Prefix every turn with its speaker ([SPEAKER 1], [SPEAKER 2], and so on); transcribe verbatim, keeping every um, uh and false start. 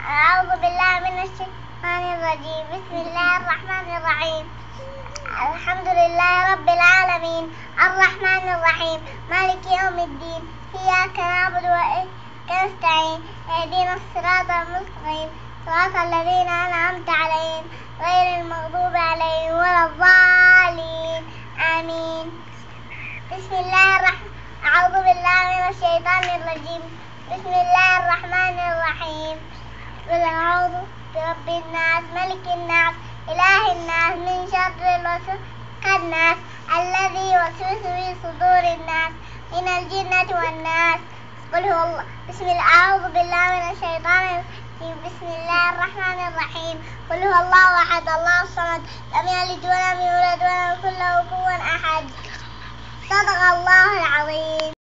[SPEAKER 1] أعوذ بالله من الشيطان الرجيم. بسم الله الرحمن الرحيم. الحمد لله رب العالمين الرحمن الرحيم مالك يوم الدين. إياك نعبد وإياك نستعين. اهدنا الصراط المستقيم صراط الذين أنعمت عليهم غير المغضوب عليهم ولا الضالين آمين. بسم الله الرحمن أعوذ بالله من الشيطان الرجيم. بسم الله الرحمن الرحيم. قل أعوذ برب الناس ملك الناس إله الناس من شر الوسواس الناس الذي يوسوس في صدور الناس من الجنة والناس. قل هو الله. بسم الله أعوذ بالله من الشيطان الرجيم. بسم الله الرحمن الرحيم. قل هو الله أحد الله الصمد لم يلد ولم يولد ولم يكن له كفوا أحد. صدق الله العظيم.